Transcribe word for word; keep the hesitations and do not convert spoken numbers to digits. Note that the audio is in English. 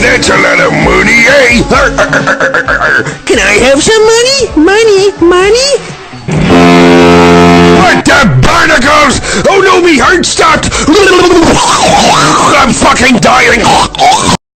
That's a lot of money, eh? Can I have some money? Money? Money? What the barnacles? Oh no, me heart stopped! I'm fucking dying!